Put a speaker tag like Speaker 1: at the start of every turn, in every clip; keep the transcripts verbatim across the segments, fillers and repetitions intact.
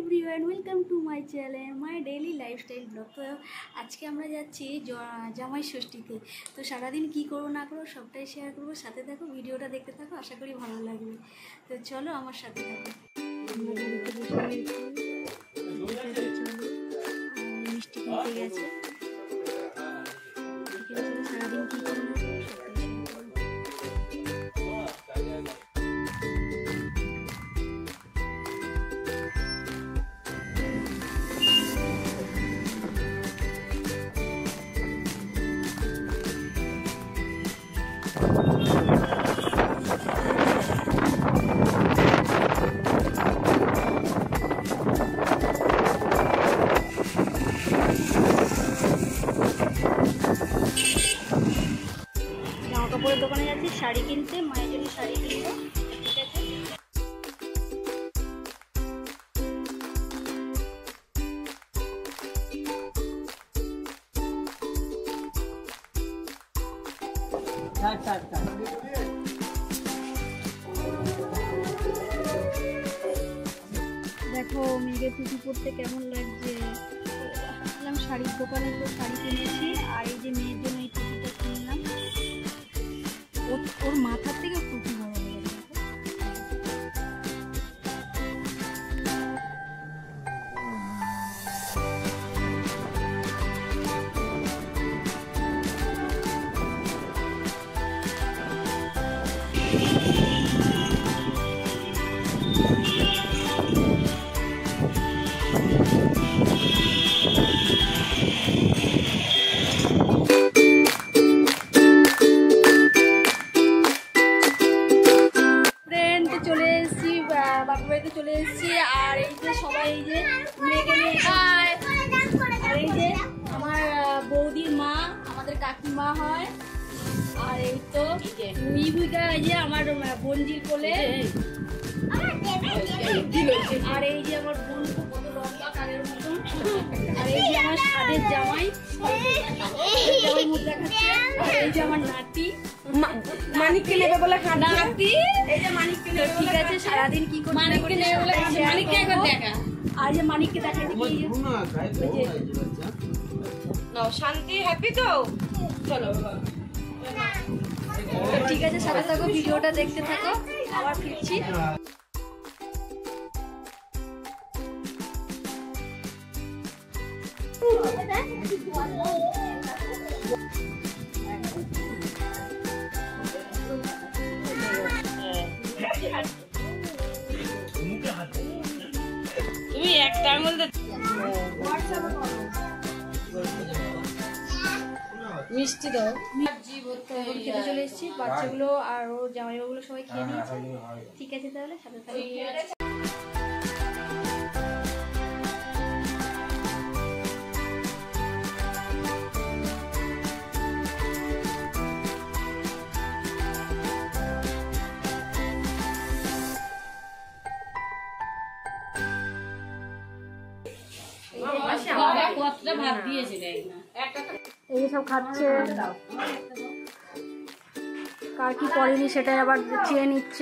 Speaker 1: Everyone, welcome to my channel my daily lifestyle blog. তো আজকে আমরা যাচ্ছি জামাই ষষ্ঠীতে। তো সারাদিন কী করবো না করবো সবটাই শেয়ার করবো, সাথে থাকো, ভিডিওটা দেখতে থাকো, আশা করি ভালো লাগবে। তো চলো আমার সাথে থাকো। মিষ্টি কিনতে গেছে, সারাদিন কী করবো না করবো সবটাই শেয়ার করবো। জামা কাপড়ের দোকানে যাচ্ছি শাড়ি কিনতে, মায়ের জন্য শাড়ি কিনবো। ঠিক আছে, দেখো মেয়েকে টুপি পরতে কেমন লাগছে। আসলাম শাড়ির দোকানে, তো শাড়ি কিনেছি, আর এই যে মেয়ের জন্য এই টুপিটা কিনলাম। ওর ওর মাথার থেকে টুপি বড় হয়ে গেছে। চলে এসেছি বাপের বাড়িতে চলে এসেছি, আর এই যে সবাই এই যে মেয়েকে নিয়ে, আর এই যে আমার বৌদির মা, আমাদের কাকিমা হয়, আর এই তো নিভুইকা, এই যে আমার বোনজির কোলে, আর এই যে আমার বোন কত লম্বা কালের মতন, আর এই যে আমার স্বাদের জামাই জামাই মুখ দেখাচ্ছে, আর এই যে আমার নাতি মানিককে নেবে বলে নাতি, এই যে মানিককে নেবে। ঠিক আছে, সারাদিন কি করতে মানিককে নেবে বলে মানিককে একবার দেখা, আর যে মানিককে দেখা দিই নাও। শান্তি হ্যাপি তো চলো। ঠিক আছে, সাথে থাকো, ভিডিওটা দেখতে থাকো, আবার ফিরছি। তুমি একটার মধ্যে মিষ্টি দাও, খেতে চলে এসেছি, বাচ্চাগুলো আর ও জামাইবাবুগুলো সবাই খেয়ে নিয়েছে। ঠিক আছে, তাহলে সাথে থাকো। এই সব খাচ্ছে, কার কি পড়েনি সেটাই আবার চেয়ে নিচ্ছে।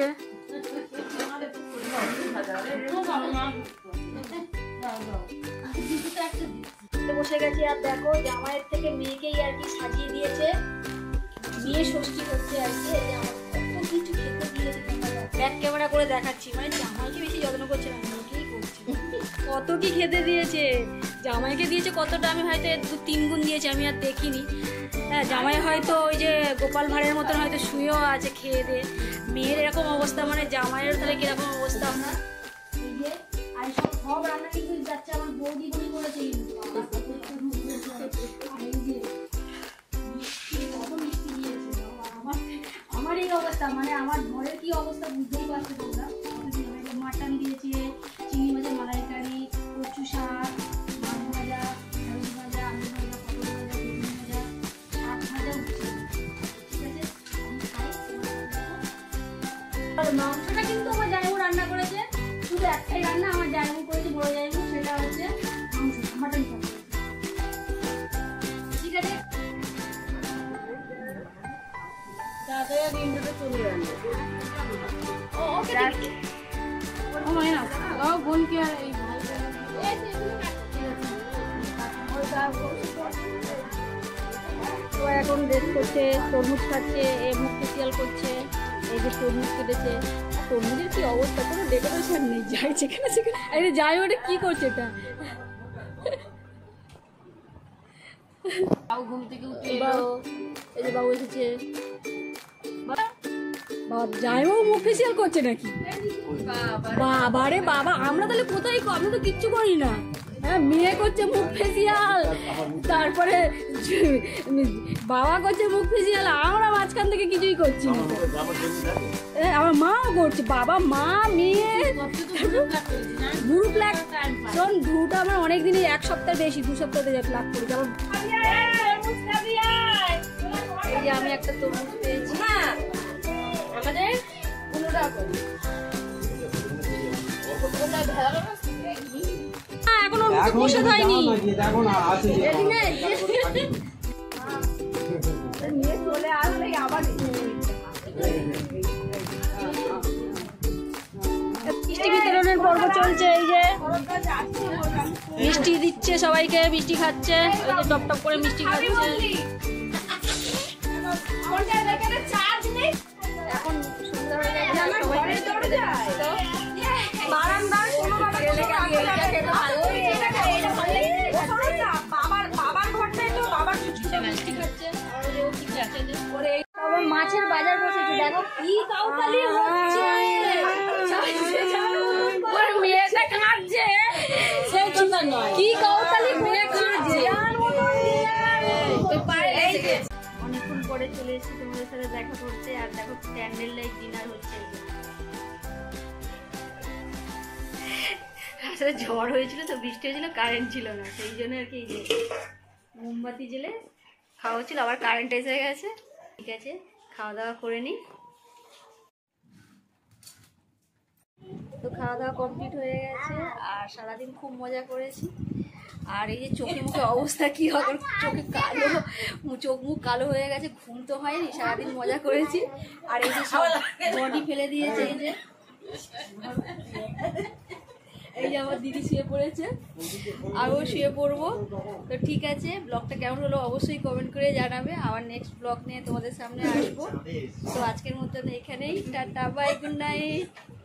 Speaker 1: বসে গেছি, আর দেখো জামাইয়ের থেকে মেয়েকেই আর কি সাজিয়ে দিয়েছে, বিয়ে ষষ্ঠী হচ্ছে আর কি। কত কিছু খেতে দিয়েছে, ব্যাক ক্যামেরা করে দেখাচ্ছি, মানে জামাইকে বেশি যত্ন করছে না, মেয়েকেই করছে। কত কি খেতে দিয়েছে, জামাইকে দিয়েছে কতটা, আমি হয়তো দু তিন গুণ দিয়েছি, আমি আর দেখিনি। হ্যাঁ, জামাই হয়তো ওই যে গোপাল ভাঁড়ের মতন হয়তো শুয়েও আছে খেয়ে দিয়ে। মেয়ের এরকম অবস্থা, মানে জামাইয়ের তাহলে কিরকম অবস্থা আপনার। এই যে আর সব সব রান্না কিন্তু যাচ্ছে আমার বৌদি বলি করেছে। আমার আমার এই অবস্থা, মানে আমার ঘরের কি অবস্থা বুঝতেই পারছো তোমরা। মাটন দিয়েছে, চিংড়ি মাছের মালাইকারি, কচু শাক, মাছ ভাজা, ঢেঁড়স ভাজা, আলু ভাজা, পটল ভাজা, বেগুন ভাজা, শাক ভাজা উঠছে। ঠিক আছে, আর মাংসটা কিন্তু আমার জায়গা রান্না করেছে, শুধু একটাই রান্না আমার জায়গা করেছে, বড় জায়গা, সেটা হচ্ছে মাংস, মাটন শাক। ঠিক আছে, তাড়াতাড়ি ইন্ডোতে চলে যাবে। ও ওকে, ও মাইনা ও বোন কি আর এই ভাই এখন রেস্ট করছে, তরমুজ খাচ্ছে, এ মুখ ফেসিয়াল করছে, এই যে তরমুজ কেটেছে। তরমুজের কি অবস্থা, কোনো ডেকোরেশন নেই, যাই যেখানে সেখানে। আরে যাই, ওটা কি করছে এটা? বাবু ঘুম থেকে উঠে এলো, এই যে বাবু এসেছে। বাবা জামাইবাবু মুখ ফেসিয়াল করছে নাকি? বাবা রে বাবা, আমরা তাহলে কোথায়, আমরা তো কিচ্ছু করি না। হ্যাঁ, মেয়ে করছে মুখ ফেসিয়াল, তারপরে বাবা করছে মুখ ফেসিয়াল, আমরা মাঝখান থেকে কিছুই করছি না। আমার মাও করছে, বাবা মা মেয়ে ভুরু প্লাক। শোন, ভুরুটা আমার অনেক দিনই, এক সপ্তাহ বেশি, দু সপ্তাহ থেকে প্লাক করেছি। আমার এই যে আমি একটা তরমুজ পেয়েছি, আমাদের এখনো বসে হয়নি, চলে আসলে আবার মিষ্টি বিতরণের পর্ব চলছে। এই যে মিষ্টি দিচ্ছে সবাইকে, মিষ্টি খাচ্ছে, ওই যে টপ টপ করে মিষ্টি খাচ্ছে। এখন সুন্দর হয়ে গেছে, বারান্দার কোনো মাছের বাজার বসেছে, দেখো কি কাউতালি হচ্ছে, মেয়েটা কাঁদছে, কি কাউতালি কাঁদছে। অনেকক্ষণ পরে চলে এসেছি তোমাদের সাথে দেখা করতে, আর দেখো ক্যান্ডেল লাইট ডিনার হচ্ছে। আসলে ঝড় হয়েছিল তো, বৃষ্টি হয়েছিল, কারেন্ট ছিল না, সেই জন্য আর কি মোমবাতি জেলে খাওয়া হচ্ছিল, আবার কারেন্ট এসে গেছে। ঠিক আছে, খাওয়া দাওয়া করে নিই। তো খাওয়া দাওয়া কমপ্লিট হয়ে গেছে, আর সারাদিন খুব মজা করেছি। আর এই যে চোখে মুখে অবস্থা কি হবে, চোখে কালো, চোখ মুখ কালো হয়ে গেছে, ঘুম তো হয়নি, সারাদিন মজা করেছি। আর এই যে বডি ফেলে দিয়েছে, এই যে এই যে আমার দিদি শুয়ে পড়েছে, আমিও শুয়ে পড়বো। তো ঠিক আছে, ব্লগটা কেমন হলো অবশ্যই কমেন্ট করে জানাবে। আবার নেক্সট ব্লগ নিয়ে তোমাদের সামনে আসবো। তো আজকের মতন এখানেই, টাটা বাই, গুড নাইট।